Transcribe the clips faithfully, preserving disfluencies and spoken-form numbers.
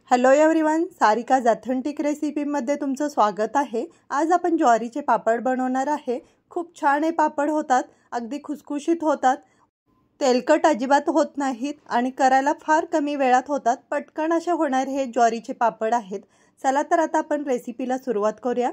Hello everyone, Sarika's authentic रेसिपीमध्ये तुमचं स्वागत आहे। आज आपण ज्वारीचे पापड बनवणार आहे। खूप छान हे पापड होतात, अगदी खुसखुशीत होतात, तेलकट अजिबात होत नाहीत आणि करायला फार कमी वेळात होतात। पटकन असे होणारे हे ज्वारीचे पापड आहेत। चला तर आता आपण रेसिपीला सुरुवात करूया।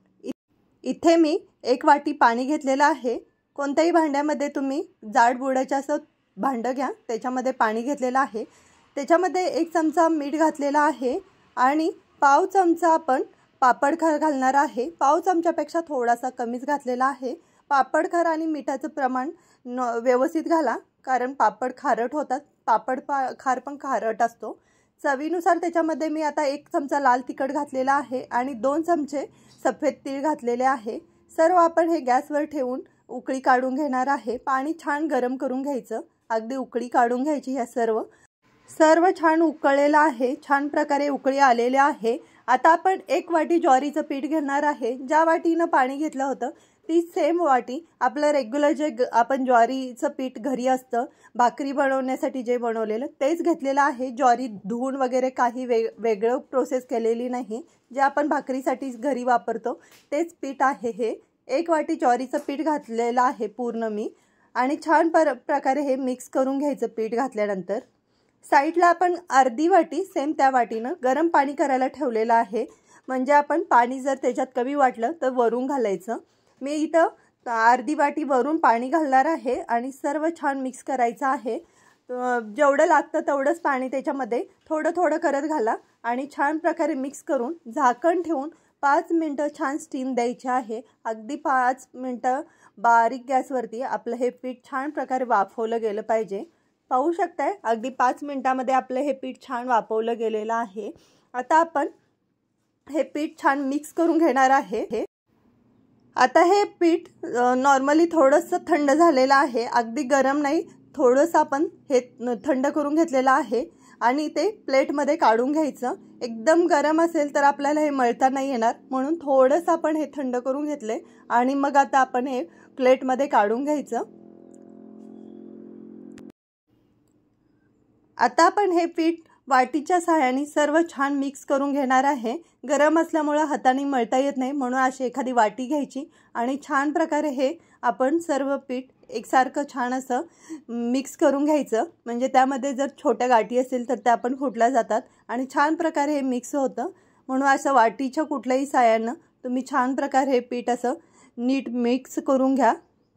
इथे मी एक वाटी पाणी घेतलेलं आहे। कोणत्याही भांड्यामध्ये तुम्ही जाड बुडाचं असं भांडं घ्या, त्याच्यामध्ये पाणी घेतलेलं आहे। त्याच्यामध्ये एक चमचा मीठ घातलेला आहे आणि पाव चमचा आपण पापड खार घालणार आहे। पाव चमच्यापेक्षा थोडासा कमीच घातलेला आहे। पापड खार आणि मिठाचं प्रमाण व्यवस्थित घाला, कारण पापड खारट होतात। पापड खार पण खारट असतो। चवीनुसार त्याच्यामध्ये मी आता एक चमचा लाल तिखट घातलेला आहे आणि दोन चमचे सफेद तीळ घातलेले आहे। सर्व आपण हे गॅसवर ठेवून उकळी काढून घेणार आहे। पाणी छान गरम करून घ्यायचं, अगदी उकळी काढून घ्यायची। ह्या सर्व सर्व छान उकळलेला आहे, छान प्रकारे उकळी आलेले आहे। आता आपण एक वाटी ज्वारीचं पीठ घेणार आहे। ज्या वाटीनं पाणी घेतलं होतं ती सेम वाटी आपलं रेग्युलर जे आपण ज्वारीचं पीठ घरी असतं भाकरी बनवण्यासाठी जे बनवलेलं तेच घेतलेलं आहे। ज्वारी धुवून वगैरे काही वेग वेगळं प्रोसेस केलेली नाही, जे आपण भाकरीसाठी घरी वापरतो तेच पीठ आहे। हे एक वाटी ज्वारीचं पीठ घातलेलं आहे पूर्ण मी, आणि छान पर प्रकारे हे मिक्स करून घ्यायचं। पीठ घातल्यानंतर साईडला आपण अर्धी वाटी सेम त्या वाटीनं गरम पाणी करायला ठेवलेलं आहे, म्हणजे आपण पाणी जर त्याच्यात कमी वाटलं तर वरून घालायचं। मी इथं अर्धी वाटी वरून पाणी घालणार आहे आणि सर्व छान मिक्स करायचं आहे। जेवढं लागतं तेवढंच पाणी त्याच्यामध्ये थोडं थोडं करत घाला आणि छान प्रकारे मिक्स करून झाकण ठेवून पाच मिनटं छान स्टीम द्यायची आहे। अगदी पाच मिनटं बारीक गॅसवरती आपलं हे पीठ छान प्रकारे वाफवलं गेलं पाहिजे। पाहू शकताय अगदी पाच मिनिटांमध्ये आपलं हे पीठ छान वाफवलं गेलेलं आहे। आता आपण हे पीठ छान मिक्स करून घेणार आहे। आता हे पीठ नॉर्मली थोडंसं थंड झालेलं आहे, अगदी गरम नाही, थोडंसं आपण हे थंड करून घेतलेलं आहे आणि ते प्लेटमध्ये काढून घ्यायचं। एकदम गरम असेल तर आपल्याला हे मळता नाही येणार, म्हणून थोडंसं आपण हे थंड करून घेतले आणि मग आता आपण हे प्लेटमध्ये काढून घ्यायचं। आता आपण हे पीठ वाटीच्या सहाय्याने सर्व छान मिक्स करून घेणार आहे। गरम असल्यामुळे हाताने मळता येत नाही, म्हणून अशी एखादी वाटी घ्यायची आणि छान प्रकारे हे आपण सर्व पीठ एकसारखं छान असं मिक्स करून घ्यायचं, म्हणजे त्यामध्ये जर छोट्या गाठी असेल तर त्या पण फुटल्या जातात आणि छान प्रकारे हे मिक्स होतं। म्हणून असं वाटीच्या कुठल्याही सहाय्यानं तुम्ही छान प्रकारे हे पीठ असं नीट मिक्स करून घ्या।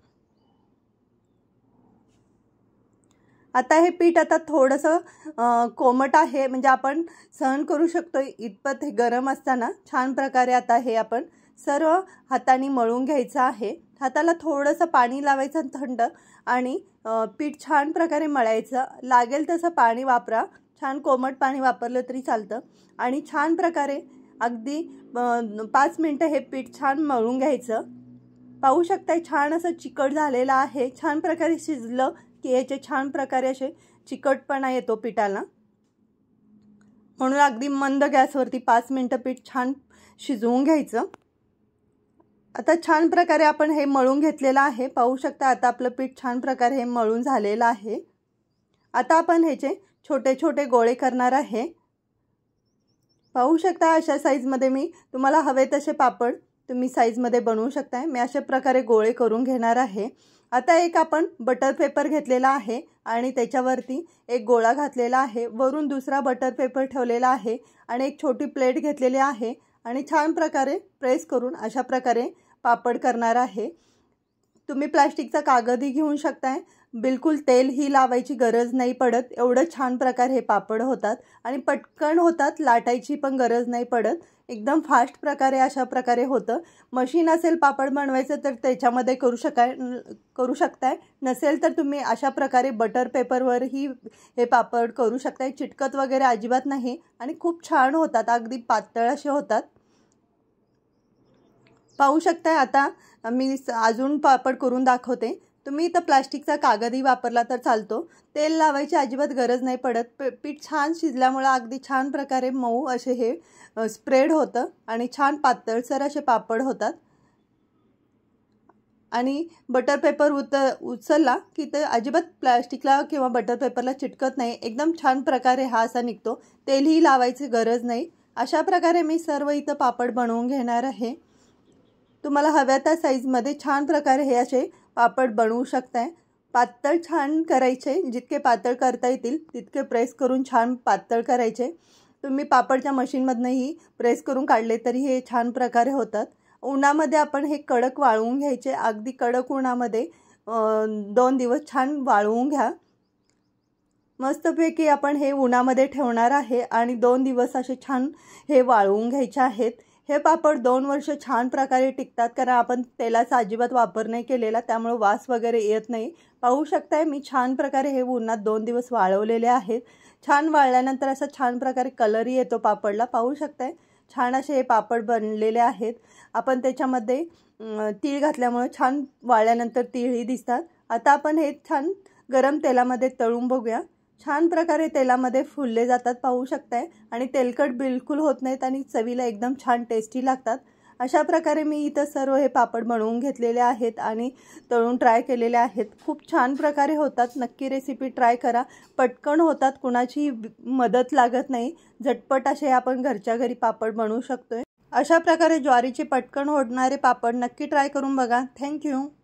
आता हे पीठ आता थोडंसं कोमट आहे, म्हणजे आपण सहन करू शकतो इतपत हे गरम असताना छान प्रकारे आता हे आपण सर्व हाताने मळून घ्यायचं आहे। हाताला थोडंसं पाणी लावायचं थंड आणि पीठ छान प्रकारे मळायचं। लागेल तसं पाणी वापरा, छान कोमट पाणी वापरलं तरी चालतं आणि छान प्रकारे अगदी पाच मिनटं हे पीठ छान मळून घ्यायचं। पाहू शकताय छान असं चिकट झालेलं आहे। छान प्रकारे शिजलं की याचे छान प्रकारे असे चिकटपणा येतो पिठाला, म्हणून अगदी मंद गॅसवरती पाच मिनटं पीठ छान शिजवून घ्यायचं। आता छान प्रकारे आपण हे मळून घेतलेलं आहे। पाहू शकता आता आपलं पीठ छान प्रकारे हे मळून झालेलं आहे। आता आपण ह्याचे छोटे छोटे गोळे करणार आहे। पाहू शकता अशा साईजमध्ये मी तुम्हाला हवे तसे पापड तुम्ही साईजमध्ये बनवू शकताय। मी अशा प्रकारे गोळे करून घेणार आहे। आता एक आपण बटर पेपर घेतलेला आहे आणि त्याच्यावरती एक गोळा घातलेला आहे, वरून दुसरा बटर पेपर ठेवलेला आहे आणि एक छोटी प्लेट घेतलेली आहे आणि छान प्रकारे प्रेस करून अशा प्रकारे पापड करणार आहे। तुम्ही प्लास्टिकचा कागदही घेऊ शकताय, बिलकुल तेल ही लावायची गरज नाही पडत, एवढं छान प्रकारे हे पापड होतात आणि पटकन होतात, लाटायची पण गरज नाही पडत, एकदम फास्ट प्रकारे अशा प्रकारे होतं। मशीन असेल पापड बनवायचं तर त्याच्यामध्ये करू शकाय करू शकताय, नसेल तर तुम्ही अशा प्रकारे बटर पेपरवरही हे पापड करू शकताय। चिटकत वगैरे अजिबात नाही आणि खूप छान होतात, अगदी पातळ असे होतात। पाहू शकताय आता मी अजून पापड करून दाखवते। तुम्ही इथं प्लास्टिकचा कागदही वापरला तर चालतो, तेल लावायची अजिबात गरज नाही पडत। पीठ छान शिजल्यामुळे अगदी छान प्रकारे मऊ असे हे स्प्रेड होतं आणि छान पातळसर असे पापड होतात। आणि बटर पेपर उत उचलला की ते अजिबात प्लॅस्टिकला किंवा बटर पेपरला चिटकत नाही, एकदम छान प्रकारे हा असा निघतो, तेलही लावायची गरज नाही। अशा प्रकारे मी सर्व इथं पापड बनवून घेणार आहे। तुम्हाला हव्या त्या साईजमध्ये छान प्रकारे हे असे पापड बनवू शकताय। पातळ छान करायचे, जितके पातळ करता येतील तितके प्रेस करून छान पातळ करायचे। तुम्ही पापडच्या मशीनमधनंही प्रेस करून काढले तरी हे छान प्रकारे होतात। उन्हामध्ये आपण हे कडक वाळवून घ्यायचे, अगदी कडक उन्हामध्ये दोन दिवस छान वाळवून घ्या। मस्तपैकी आपण हे उन्हामध्ये ठेवणार आहे आणि दोन दिवस असे छान हे वाळवून घ्यायचे आहेत। हे पापड दोन वर्ष छान प्रकारे टिकतात, कारण आपण तेलाचा अजिबात वापर नाही केलेला, त्यामुळे वास वगैरे येत नाही। पाहू शकताय मी छान प्रकारे हे उन्हात दोन दिवस वाळवलेले आहेत। छान वाळल्यानंतर असा छान प्रकारे कलरही येतो पापडला। पाहू शकताय छान असे हे पापड बनलेले आहेत। आपण त्याच्यामध्ये तीळ घातल्यामुळे छान वाळल्यानंतर तीळही दिसतात। आता आपण हे छान गरम तेलामध्ये तळून बघूया। छान प्रकारे तेलामध्ये फुलले जातात, पाहू शकताय, आणि तेलकट बिलकुल होत नाहीत आणि चवीला एकदम छान टेस्टी लागतात। अशा प्रकारे मी इथं सर्व हे पापड बनवून घेतलेले आहेत आणि तळून ट्राय केलेले आहेत। खूप छान प्रकारे होतात, नक्की रेसिपी ट्राय करा। पटकन होतात, कुणाची मदत लागत नाही, झटपट असे आपण घरच्या घरी पापड बनवू शकतोय। अशा प्रकारे ज्वारीचे पटकन होणारे पापड नक्की ट्राय करून बघा। थँक्यू।